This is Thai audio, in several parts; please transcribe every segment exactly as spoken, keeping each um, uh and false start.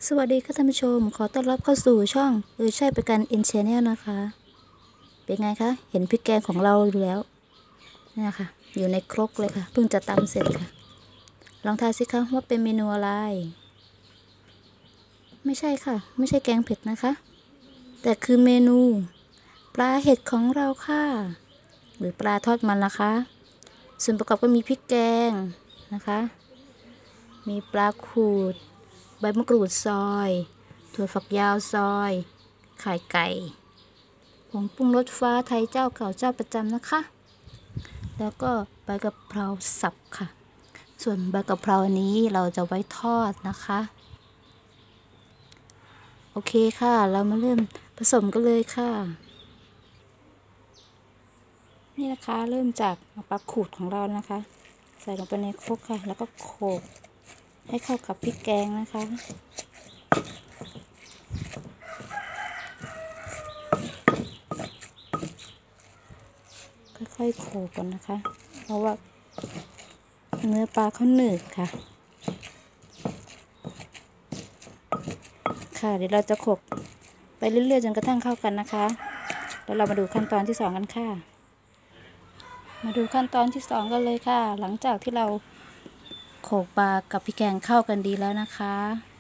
สวัสดีค่ะท่านผู้ชมขอต้อนรับเข้าสู่ช่องเออใช่เป็นการอินชาแนลนะคะเป็นไงคะเห็นพริกแกงของเราอยู่แล้วนี่นะคะอยู่ในครกเลยค่ะเพิ่งจะตำเสร็จค่ะลองทายสิคะว่าเป็นเมนูอะไรไม่ใช่ค่ะไม่ใช่แกงเผ็ดนะคะแต่คือเมนูปลาเห็ดของเราค่ะหรือปลาทอดมันนะคะส่วนประกอบก็มีพริกแกงนะคะมีปลาขูดใบมะกรูดซอยถั่วฝักยาวซอยไข่ไก่ผงปรุงรสฟ้าไทยเจ้าเก่าเจ้าประจำนะคะแล้วก็ใบกะเพราสับค่ะส่วนใบกะเพรานี้เราจะไว้ทอดนะคะโอเคค่ะเรามาเริ่มผสมกันเลยค่ะนี่นะคะเริ่มจากปลาขูดของเรานะคะใส่ลงไปในครกค่ะแล้วก็โขลกให้เข้ากับพริกแกงนะคะค่อยๆโขลกก่อนนะคะเพราะว่าเนื้อปลาเขาหนืดค่ะค่ะเดี๋ยวเราจะโขลกไปเรื่อยๆจนกระทั่งเข้ากันนะคะแล้วเรามาดูขั้นตอนที่สองกันค่ะมาดูขั้นตอนที่สองกันเลยค่ะหลังจากที่เราโขลกปลากับพริกแกงเข้ากันดีแล้วนะคะ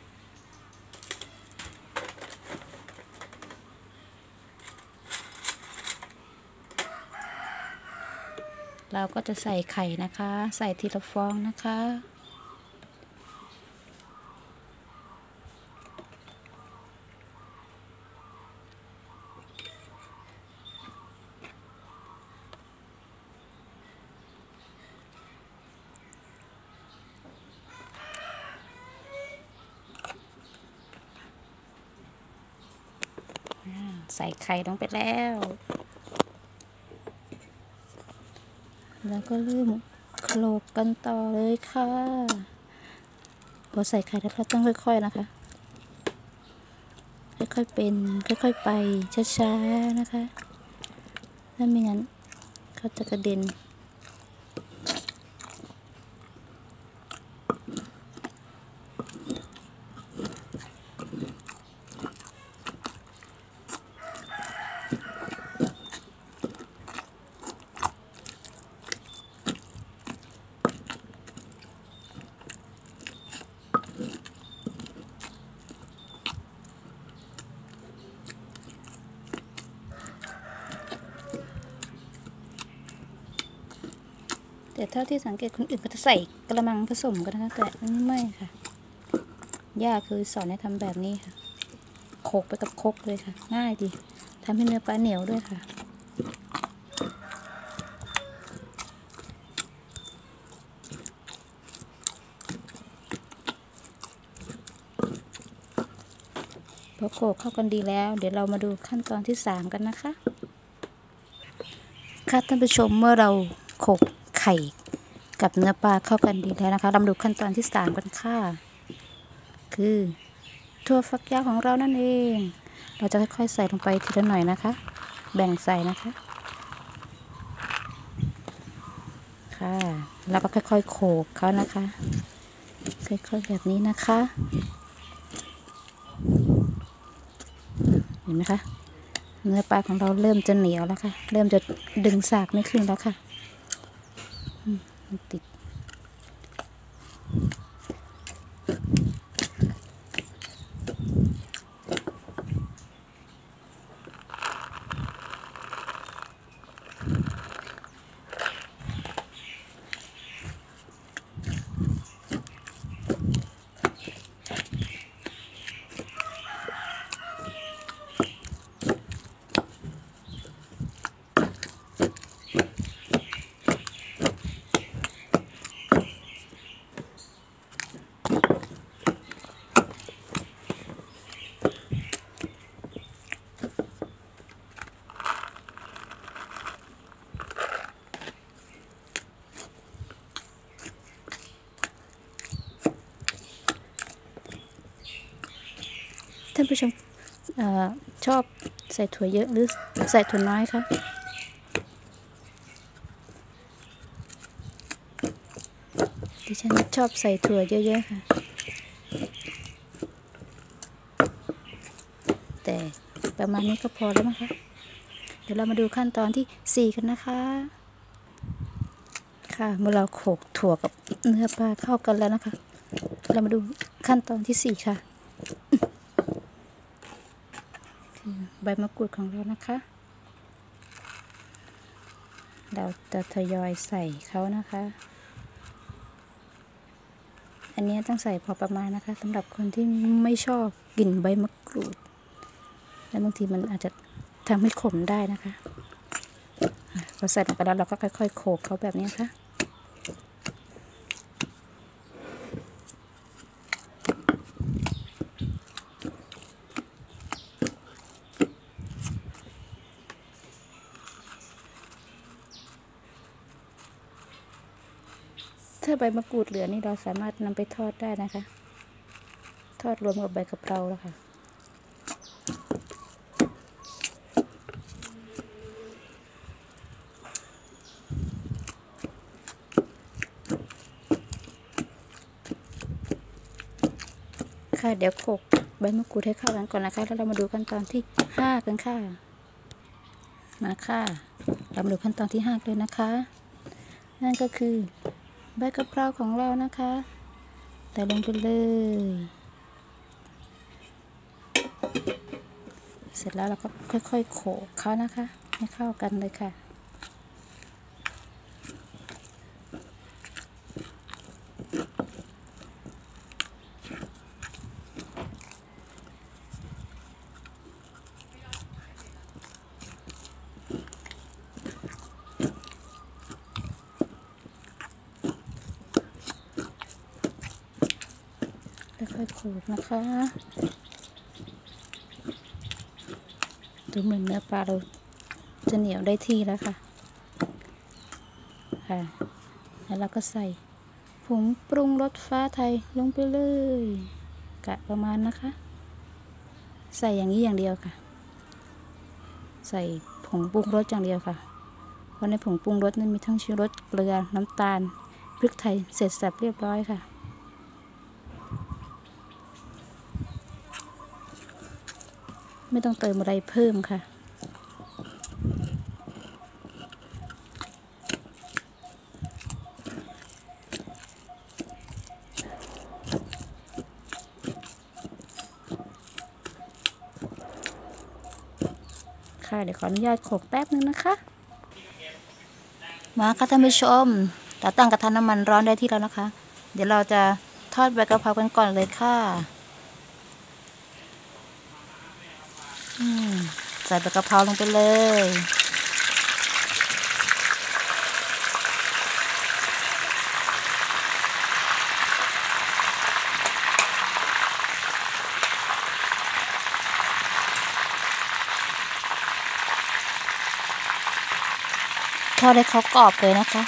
เราก็จะใส่ไข่นะคะใส่ทีละฟองนะคะใส่ไข่ลงไปแล้วแล้วก็เริ่มโขลกกันต่อเลยค่ะพอใส่ไข่แล้วเราต้องค่อยๆนะคะค่อยๆเป็นค่อยๆไปช้าๆนะคะถ้าไม่งั้นเขาจะกระเด็นแต่เท่าที่สังเกตคนอื่นก็จะใส่กระมังผสมกันนะคะแต่อันนี้ไม่ค่ะย่าคือสอนให้ทำแบบนี้ค่ะโขลกไปกับครกเลยค่ะง่ายดีทำให้เนื้อปลาเหนียวด้วยค่ะพอโขลกเข้ากันดีแล้วเดี๋ยวเรามาดูขั้นตอนที่สามกันนะคะค่ะท่านผู้ชมเมื่อเราโขลกไข่กับเนื้อปลาเข้ากันดีแล้วนะคะเรามาดูขั้นตอนที่สามกันค่ะคือถั่วฝักยาวของเรานั่นเองเราจะค่อยๆใส่ลงไปทีละหน่อยนะคะแบ่งใส่นะคะค่ะแล้วก็ค่อยๆโขลกเขานะคะค่อยๆแบบนี้นะคะเห็นไหมคะเนื้อปลาของเราเริ่มจะเหนียวแล้วค่ะเริ่มจะดึงสากไม่ขึ้นแล้วค่ะมันติดท่านผู้ชมอชอบใส่ถั่วเยอะหรือใส่ถั่วน้อยคะดิฉันชอบใส่ถั่วเยอะๆค่ะแต่ประมาณนี้ก็พอแล้วนะคะเดี๋ยวเรามาดูขั้นตอนที่สี่กันนะคะค่ะเมื่อเราโขลกถั่วกับเนื้อปลาเข้ากันแล้วนะคะเรามาดูขั้นตอนที่สี่ค่ะคือใบมะกรูดของเรานะคะเราจะทยอยใส่เขานะคะอันนี้ต้องใส่พอประมาณนะคะสำหรับคนที่ไม่ชอบกลิ่นใบมะกรูดและบางทีมันอาจจะทำให้ขมได้นะคะพอใส่ลงไปแล้วเราก็ค่อยๆโขลกเขาแบบนี้ค่ะถ้าใบมะกรูดเหลือนี่เราสามารถนำไปทอดได้นะคะทอดรวมกับใบกะเพราแล้วค่ะค่ะเดี๋ยวโขลกใบมะกรูดให้เข้ากันก่อนนะคะแล้วเรามาดูขั้นตอนที่ห้ากันค่ะมาค่ะเรามาดูขั้นตอนที่ห้าเลยนะคะนั่นก็คือใบกะเพราของเรานะคะใส่ลงไปเลยเสร็จแล้วเราก็ค่อยๆโขลกเขานะคะให้เข้ากันเลยค่ะค่อยๆโขลกนะคะดูเหมือนเนื้อปลาเราจะเหนียวได้ที่แล้วค่ะค่ะแล้วเราก็ใส่ผงปรุงรสฟ้าไทยลงไปเลยกะประมาณนะคะใส่อย่างนี้อย่างเดียวค่ะใส่ผงปรุงรสอย่างเดียวค่ะเพราะในผงปรุงรสนั้นมีทั้งชูรสเกลือน้ำตาลพริกไทยเสร็จสับเรียบร้อยค่ะไม่ต้องเติมอะไรเพิ่มค่ะค่ะเดี๋ยวขออนุญาตโขลกแป๊บนึงนะคะมาค่ะท่านผู้ชมเราตั้งกระทะน้ำมันร้อนได้ที่แล้วนะคะเดี๋ยวเราจะทอดใบกะเพรากันก่อนเลยค่ะใส่ใบกะเพราลงไปเลยทอดให้เขากรอบเลยนะคะ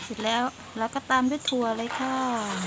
เสร็จแล้วเราก็ตามด้วยถั่วเลยค่ะ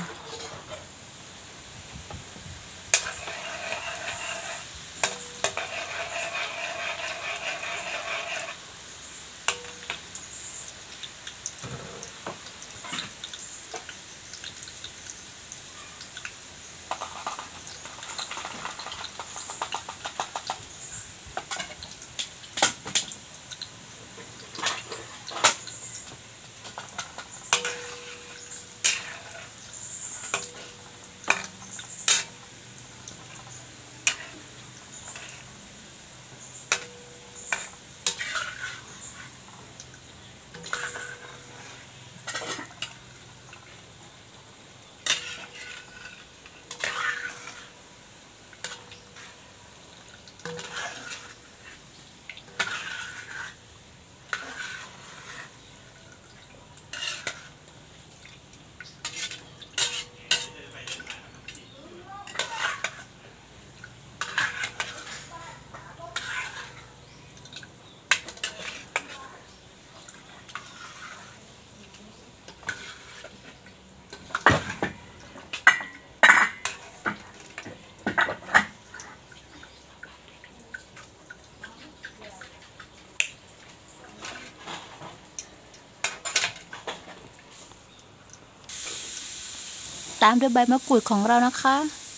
ตามด้วยใบมะกรูดของเรานะคะ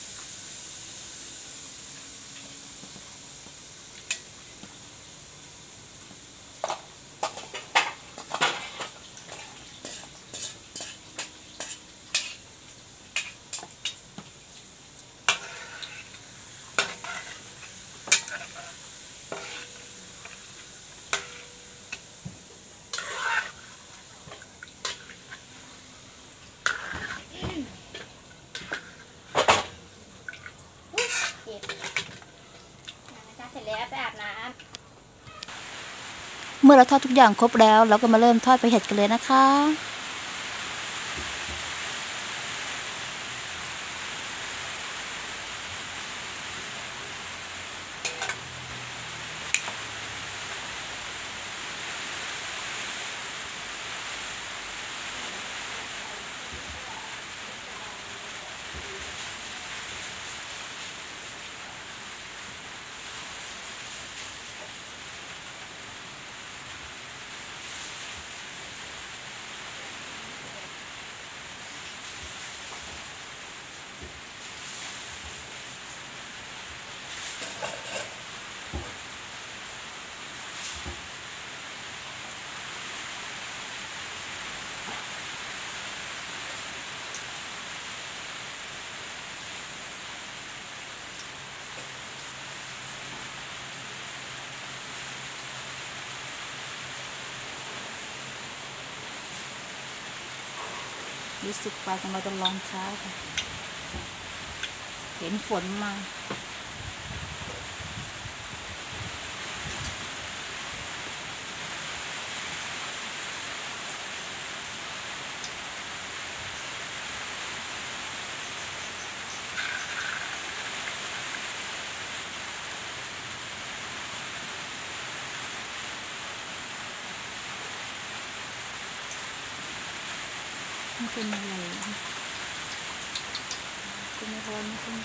เมื่อเราทอดทุกอย่างครบแล้วเราก็มาเริ่มทอดไปเห็ดกันเลยนะคะรู้สึกไฟของเราจะร้อนช้าค่ะเห็นฝนมาไม่เป็นอะไรก็ไม่ร้อนไม่เป็น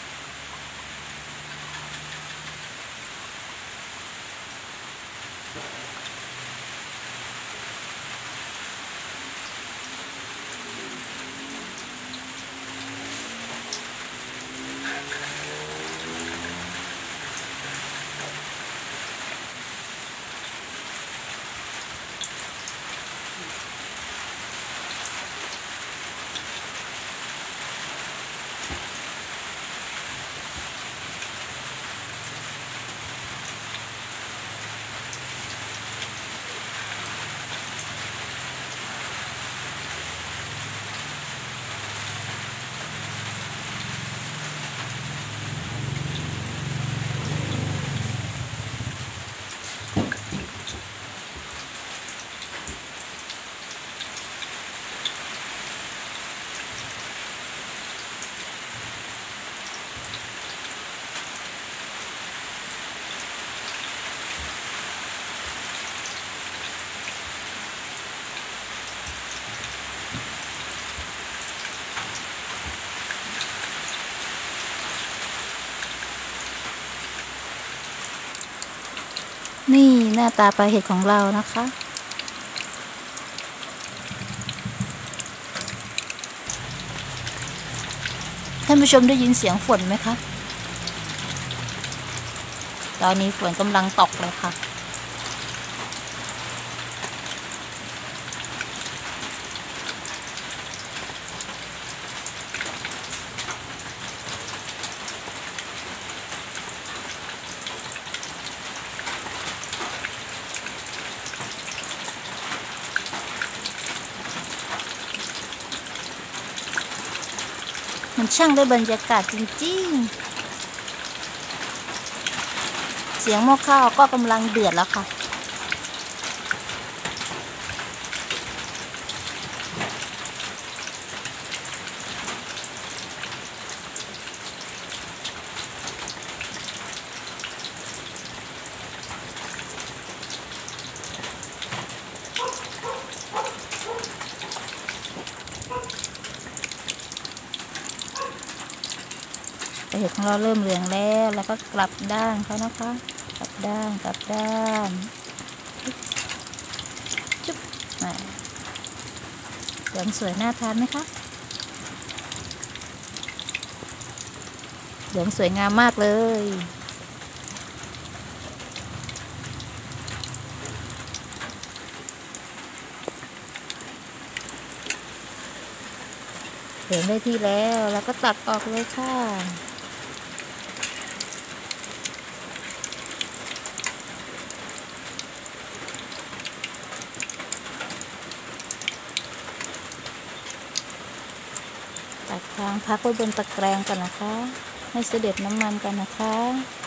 หน้าตาปลาเห็ดของเรานะคะท่านผู้ชมได้ยินเสียงฝนไหมคะตอนนี้ฝนกำลังตกเลยค่ะมันช่างได้บรรยากาศจริงๆเสียงหม้อข้าวก็กำลังเดือดแล้วค่ะเห็ดของเราเริ่มเหลืองแล้วแล้วก็กลับด้านเขานะคะกลับด้านกลับด้านจุ๊บเหลืองสวยน่าทานไหมคะเหลืองสวยงามมากเลยเหลืองได้ที่แล้วแล้วก็ตักออกเลยค่ะตักทางพักไว้บนตะแกรงกันนะคะให้เสด็จน้ำมันกันนะคะ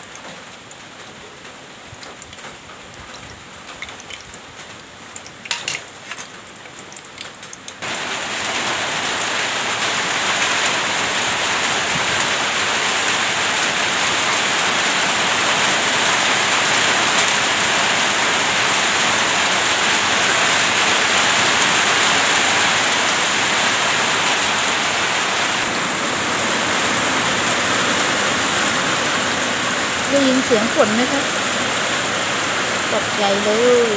ได้ยินเสียงฝนไหมคะตกใจเลย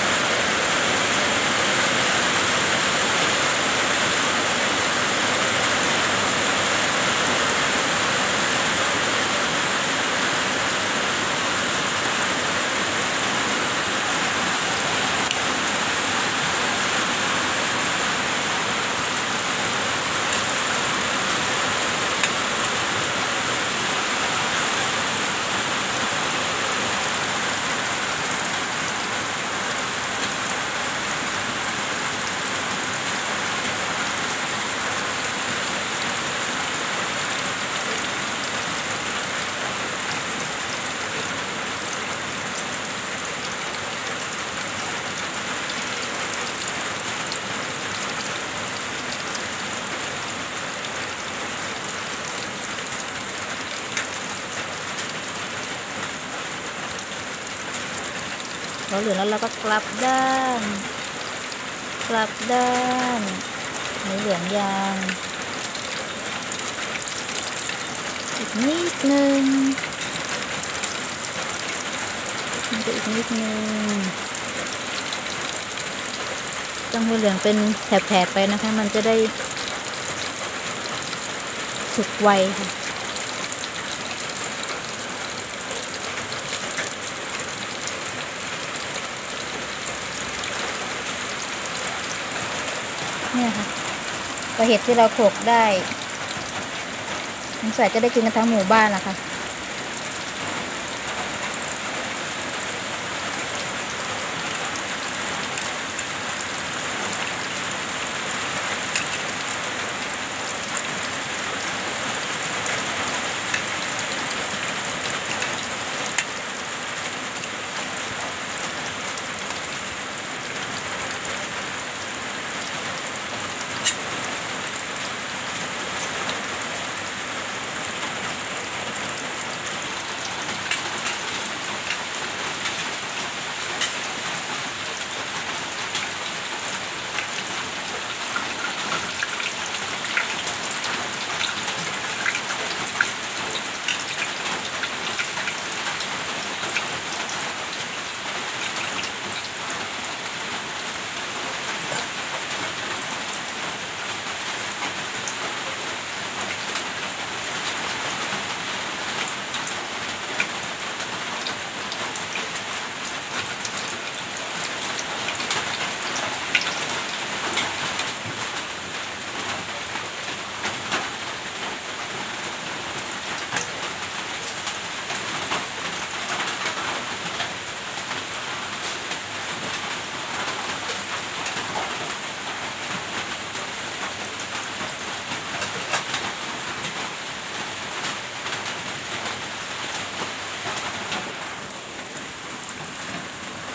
พอเหลืองแล้วเราก็กลับด้านกลับด้านนี่เหลืองยางอีกนิดนึงมันจะอีกนิดนึงต้องให้เหลืองเป็นแถบๆไปนะคะมันจะได้สุกไวค่ะเนี่ยค่ะปลาเห็ดที่เราโขลกได้สงสัยจะได้กินกันทั้งหมู่บ้านละค่ะ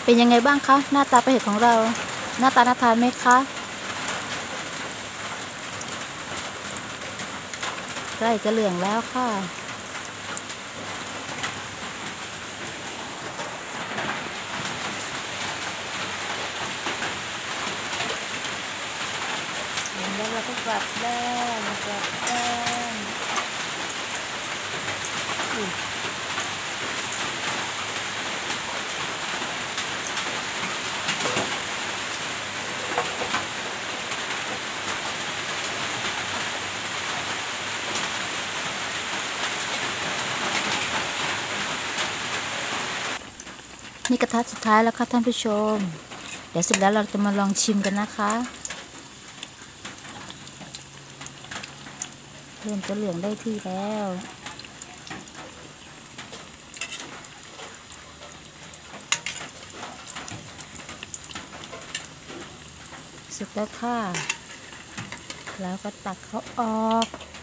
เป็นยังไงบ้างคะหน้าตาปลาเห็ดของเราหน้าตาน่าทานไหมคะใกล้จะเหลืองแล้วค่ะแล้วเราก็กลับด้านกลับด้านนี่กระทะสุดท้ายแล้วค่ะท่านผู้ชมเดี๋ยวเสร็จแล้วเราจะมาลองชิมกันนะคะเริ่มจะเหลืองได้ที่แล้วสุกแล้วค่ะแล้วก็ตักเขาออก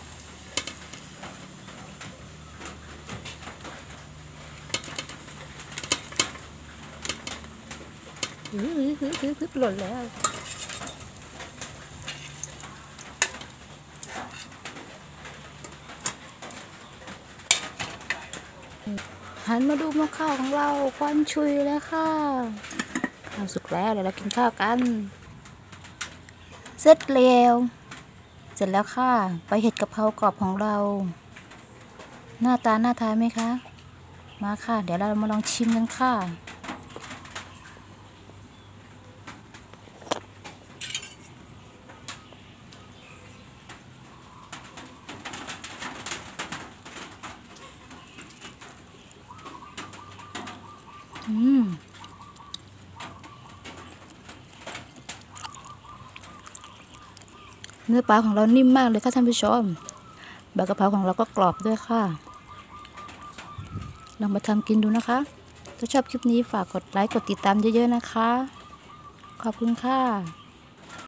ฮึฮึฮึฮึฮึหล่นแล้วหันมาดูหม้อข้าวของเราควันชุยแล้วค่ะข้าวสุกแล้วเดี๋ยวเรากินข้าวกันเสร็จแล้วเสร็จแล้วค่ะไปเห็ดกะเพรากรอบของเราหน้าตาน่าทานไหมคะมาค่ะเดี๋ยวเรามาลองชิมกันค่ะอืมเนื้อปลาของเรานิ่มมากเลยค่ะท่านผู้ชมใบกะเพราของเราก็กรอบด้วยค่ะลองมาทำกินดูนะคะถ้าชอบคลิปนี้ฝากกดไลค์กดติดตามเยอะๆนะคะขอบคุณค่ะ